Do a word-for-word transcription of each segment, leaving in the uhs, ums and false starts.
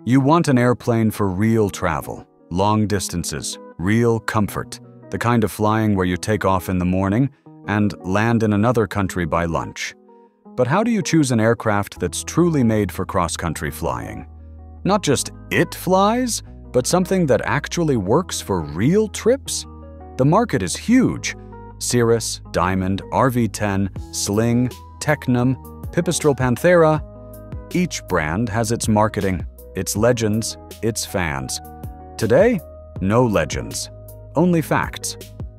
You want an airplane for real travel, long distances, real comfort, the kind of flying where you take off in the morning and land in another country by lunch. But how do you choose an aircraft that's truly made for cross-country flying? Not just it flies, but something that actually works for real trips? The market is huge. Cirrus, Diamond, R V ten, Sling, Tecnam, Pipistrel Panthera. Each brand has its marketing, its legends, its fans. Today, no legends, only facts.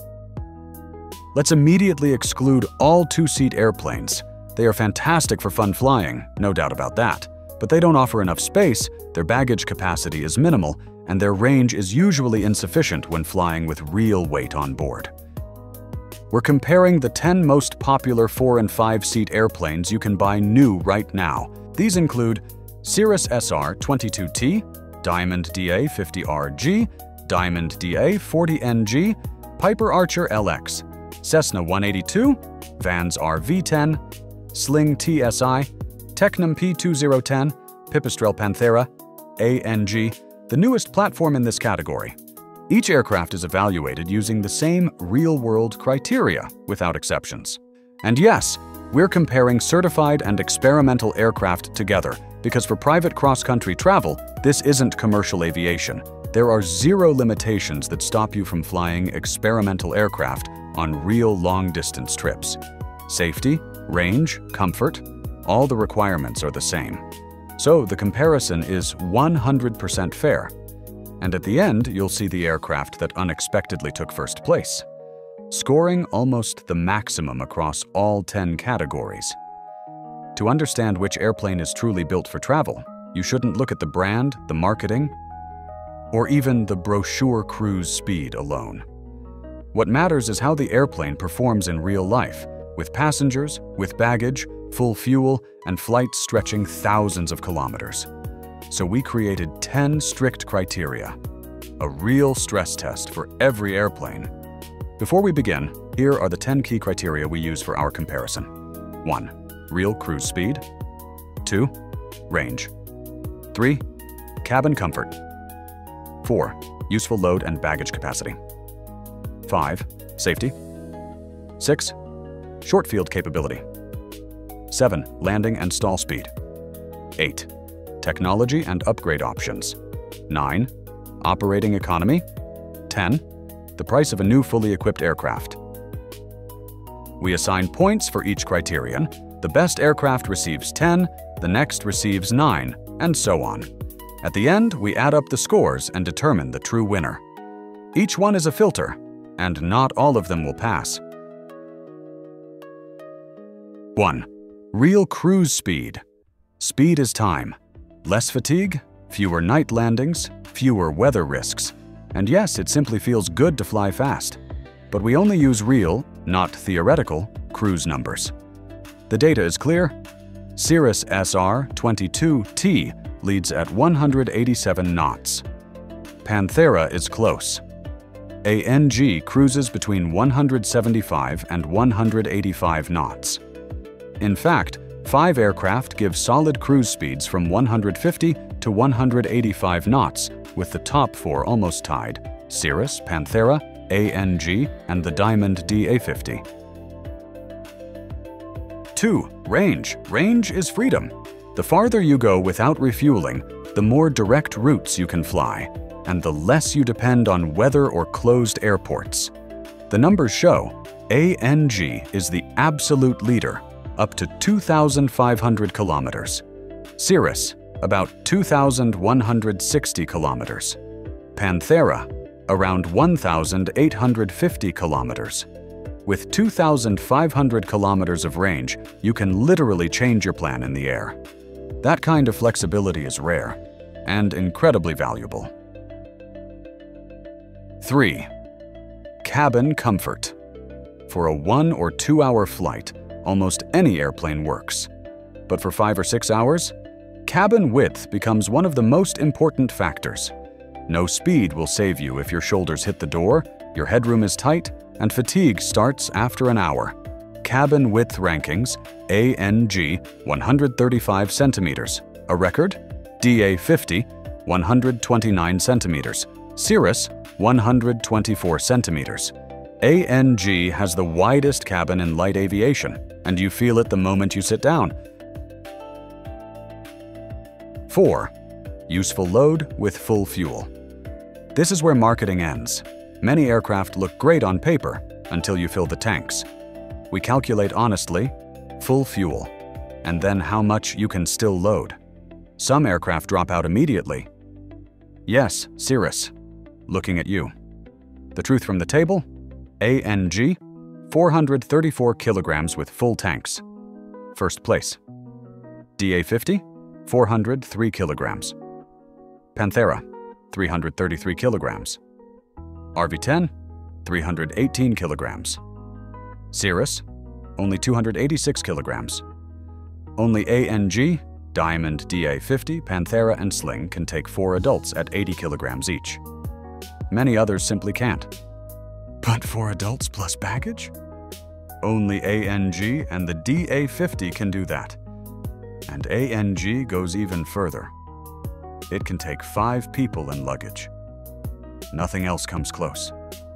Let's immediately exclude all two-seat airplanes. They are fantastic for fun flying, no doubt about that. But they don't offer enough space, their baggage capacity is minimal, and their range is usually insufficient when flying with real weight on board. We're comparing the ten most popular four and five seat airplanes you can buy new right now. These include Cirrus S R twenty-two T, Diamond D A fifty R G, Diamond D A forty N G, Piper Archer L X, Cessna one eighty-two, Vans R V ten, Sling T S i, Tecnam P twenty ten, Pipistrel Panthera, A N G, the newest platform in this category. Each aircraft is evaluated using the same real-world criteria, without exceptions. And yes, we're comparing certified and experimental aircraft together, because for private cross-country travel, this isn't commercial aviation. There are zero limitations that stop you from flying experimental aircraft on real long-distance trips. Safety, range, comfort, all the requirements are the same. So the comparison is one hundred percent fair. And at the end, you'll see the aircraft that unexpectedly took first place, scoring almost the maximum across all ten categories. To understand which airplane is truly built for travel, you shouldn't look at the brand, the marketing, or even the brochure cruise speed alone. What matters is how the airplane performs in real life, with passengers, with baggage, full fuel, and flights stretching thousands of kilometers. So we created ten strict criteria, a real stress test for every airplane. Before we begin, here are the ten key criteria we use for our comparison. one. Real cruise speed. two. Range. three. Cabin comfort. four. Useful load and baggage capacity. five. Safety. six. Short field capability. seven. Landing and stall speed. eight. Technology and upgrade options. nine. Operating economy. ten. The price of a new fully equipped aircraft. We assign points for each criterion. The best aircraft receives ten, the next receives nine, and so on. At the end, we add up the scores and determine the true winner. Each one is a filter, and not all of them will pass. one. Real cruise speed. Speed is time. Less fatigue, fewer night landings, fewer weather risks. And yes, it simply feels good to fly fast. But we only use real, not theoretical, cruise numbers. The data is clear. Cirrus S R twenty-two T leads at one hundred eighty-seven knots. Panthera is close. A N G cruises between one hundred seventy-five and one hundred eighty-five knots. In fact, five aircraft give solid cruise speeds from one hundred fifty to one hundred eighty-five knots, with the top four almost tied: Cirrus, Panthera, A N G, and the Diamond D A fifty. two. Range. Range is freedom. The farther you go without refueling, the more direct routes you can fly, and the less you depend on weather or closed airports. The numbers show A N G is the absolute leader, up to two thousand five hundred kilometers. Cirrus, about two thousand one hundred sixty kilometers. Panthera, around one thousand eight hundred fifty kilometers. With two thousand five hundred kilometers of range, you can literally change your plan in the air. That kind of flexibility is rare and incredibly valuable. three. Cabin comfort. For a one or two hour flight, almost any airplane works. But for five or six hours, cabin width becomes one of the most important factors. No speed will save you if your shoulders hit the door, your headroom is tight, and fatigue starts after an hour. Cabin width rankings: A N G one hundred thirty-five centimeters, a record; D A fifty one hundred twenty-nine centimeters. Cirrus, one hundred twenty-four centimeters. A N G has the widest cabin in light aviation, and you feel it the moment you sit down. four. Useful load with full fuel. This is where marketing ends. Many aircraft look great on paper until you fill the tanks. We calculate honestly, full fuel, and then how much you can still load. Some aircraft drop out immediately. Yes, Cirrus, looking at you. The truth from the table? A N G, four hundred thirty-four kilograms with full tanks. First place. D A fifty, four hundred three kilograms. Panthera, three hundred thirty-three kilograms. R V ten, three hundred eighteen kilograms. Cirrus, only two hundred eighty-six kilograms. Only A N G, Diamond D A fifty, Panthera, and Sling can take four adults at eighty kilograms each. Many others simply can't. But four adults plus baggage? Only A N G and the D A fifty can do that. And A N G goes even further. It can take five people in luggage. Nothing else comes close.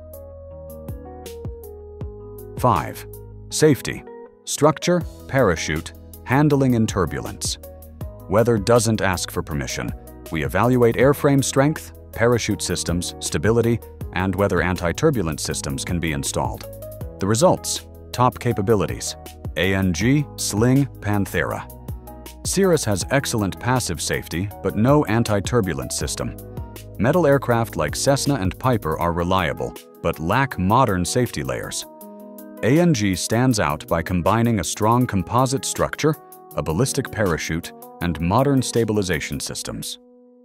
five. Safety. Structure, parachute, handling in turbulence. Weather doesn't ask for permission. We evaluate airframe strength, parachute systems, stability, and whether anti-turbulence systems can be installed. The results: top capabilities. A N G, Sling, Panthera. Cirrus has excellent passive safety, but no anti-turbulence system. Metal aircraft like Cessna and Piper are reliable, but lack modern safety layers. A N G stands out by combining a strong composite structure, a ballistic parachute, and modern stabilization systems.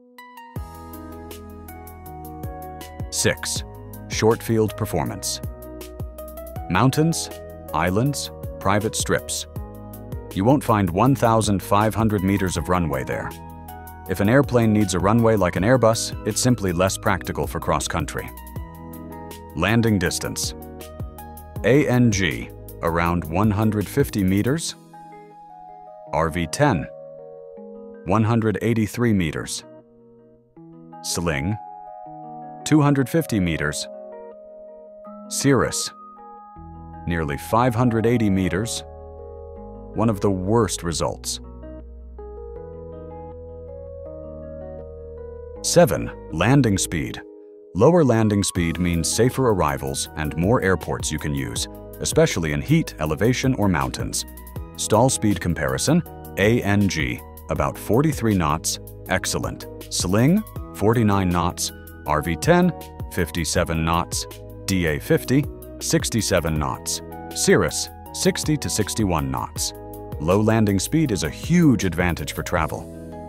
six. Short field performance. Mountains, islands, private strips. You won't find one thousand five hundred meters of runway there. If an airplane needs a runway like an Airbus, it's simply less practical for cross-country. Landing distance. A N G, around one hundred fifty meters. R V ten, one hundred eighty-three meters. Sling, two hundred fifty meters. Cirrus, nearly five hundred eighty meters. One of the worst results. seven. Landing speed. Lower landing speed means safer arrivals and more airports you can use, especially in heat, elevation, or mountains. Stall speed comparison, A N G, about forty-three knots, excellent. Sling, forty-nine knots. R V ten, fifty-seven knots. D A fifty, sixty-seven knots. Cirrus, sixty to sixty-one knots. Low landing speed is a huge advantage for travel.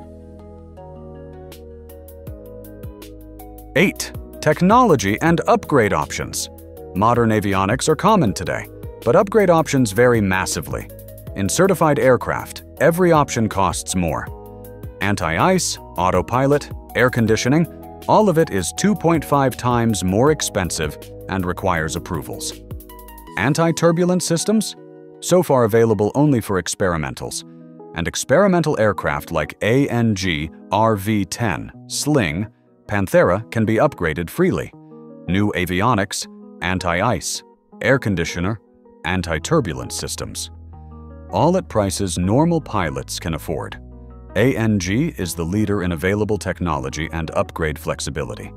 eight. Technology and upgrade options. Modern avionics are common today, but upgrade options vary massively. In certified aircraft, every option costs more. Anti-ice, autopilot, air conditioning, all of it is two point five times more expensive and requires approvals. Anti-turbulence systems? So far available only for experimentals. And experimental aircraft like A N G, R V ten, Sling, Panthera can be upgraded freely. New avionics, anti-ice, air conditioner, anti-turbulence systems. All at prices normal pilots can afford. A N G is the leader in available technology and upgrade flexibility.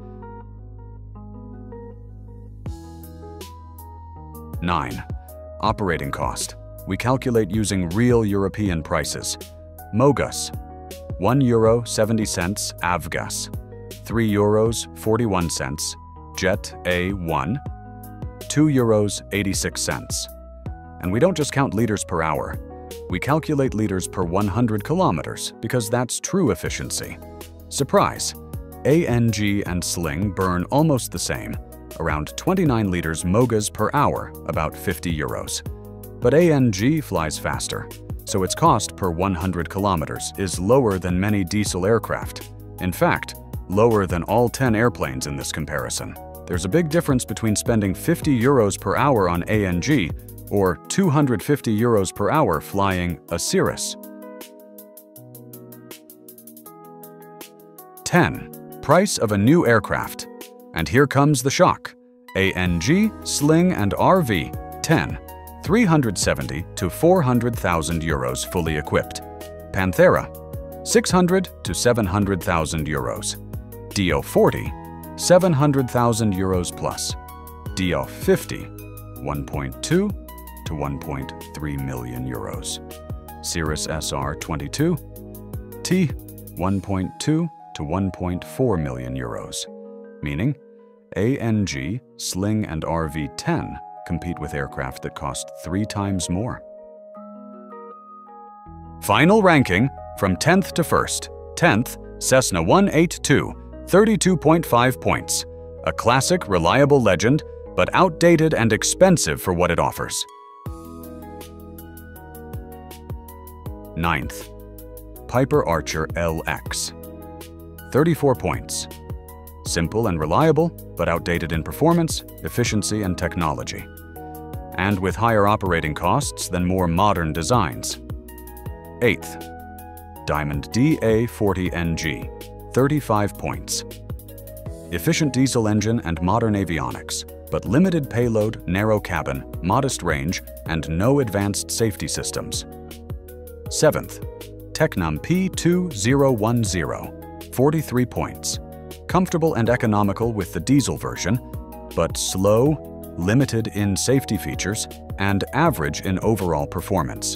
nine. Operating cost. We calculate using real European prices. Mogus, one euro seventy cents Avgas, three euros forty-one cents, Jet A one, two euros eighty-six cents. And we don't just count liters per hour. We calculate liters per one hundred kilometers because that's true efficiency. Surprise! A N G and Sling burn almost the same, around twenty-nine liters Mogas per hour, about fifty euros. But A N G flies faster, so its cost per one hundred kilometers is lower than many diesel aircraft. In fact, lower than all ten airplanes in this comparison. There's a big difference between spending fifty euros per hour on A N G or two hundred fifty euros per hour flying a Cirrus. ten. Price of a new aircraft. And here comes the shock. A N G, Sling and R V ten. three hundred seventy to four hundred thousand euros fully equipped. Panthera, six hundred to seven hundred thousand euros. D O forty, seven hundred thousand euros plus. D O fifty, one point two to one point three million euros. Cirrus S R twenty-two T, one point two to one point four million euros, meaning A N G, Sling and R V ten compete with aircraft that cost three times more. Final ranking from tenth to first. tenth, Cessna one eighty-two, thirty-two point five points. A classic, reliable legend, but outdated and expensive for what it offers. ninth, Piper Archer L X, thirty-four points. Simple and reliable, but outdated in performance, efficiency, and technology. And with higher operating costs than more modern designs. eighth, Diamond D A forty N G, thirty-five points. Efficient diesel engine and modern avionics, but limited payload, narrow cabin, modest range, and no advanced safety systems. seventh, Tecnam P two thousand ten, forty-three points. Comfortable and economical with the diesel version, but slow, limited in safety features, and average in overall performance.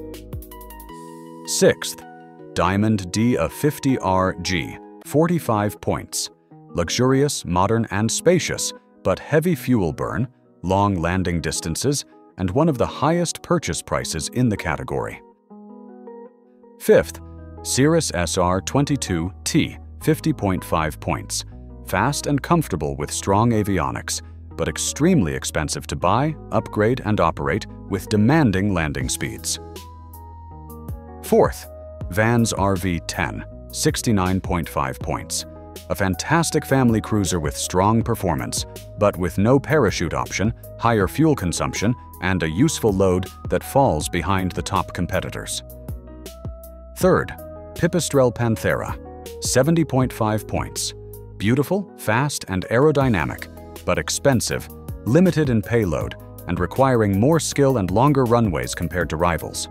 sixth, Diamond D A fifty R G, forty-five points. Luxurious, modern, and spacious, but heavy fuel burn, long landing distances, and one of the highest purchase prices in the category. fifth, Cirrus S R twenty-two T, fifty point five points. Fast and comfortable with strong avionics, but extremely expensive to buy, upgrade, and operate with demanding landing speeds. fourth, Vans R V ten, sixty-nine point five points. A fantastic family cruiser with strong performance, but with no parachute option, higher fuel consumption, and a useful load that falls behind the top competitors. Third, Pipistrel Panthera, seventy point five points. Beautiful, fast, and aerodynamic, but expensive, limited in payload, and requiring more skill and longer runways compared to rivals.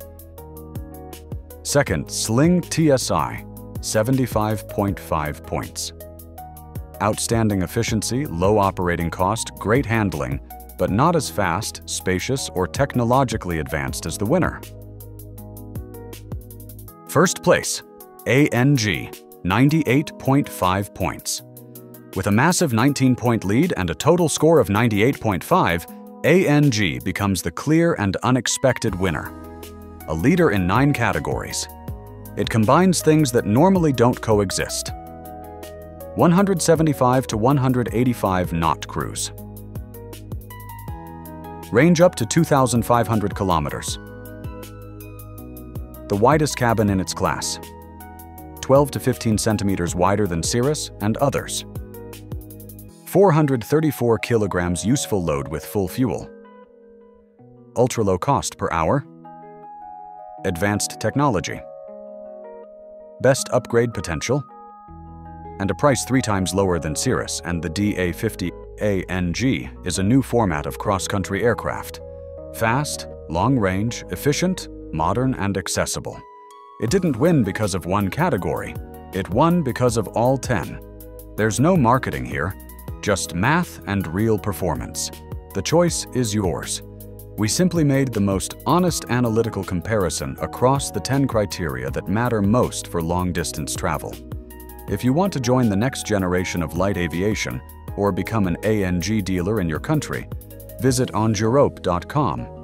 Second, Sling T S I, seventy-five point five points. Outstanding efficiency, low operating cost, great handling, but not as fast, spacious, or technologically advanced as the winner. First place, A N G, ninety-eight point five points. With a massive nineteen point lead and a total score of ninety-eight point five, A N G becomes the clear and unexpected winner. A leader in nine categories. It combines things that normally don't coexist. one hundred seventy-five to one hundred eighty-five knot cruise. Range up to two thousand five hundred kilometers. The widest cabin in its class. twelve to fifteen centimeters wider than Cirrus and others. four hundred thirty-four kilograms useful load with full fuel. Ultra low cost per hour. Advanced technology. Best upgrade potential. And a price three times lower than Cirrus, and the D A fifty A N G is a new format of cross-country aircraft. Fast, long-range, efficient, modern, and accessible. It didn't win because of one category. It won because of all ten. There's no marketing here, just math and real performance. The choice is yours. We simply made the most honest analytical comparison across the ten criteria that matter most for long-distance travel. If you want to join the next generation of light aviation or become an A N G dealer in your country, visit endurope dot com.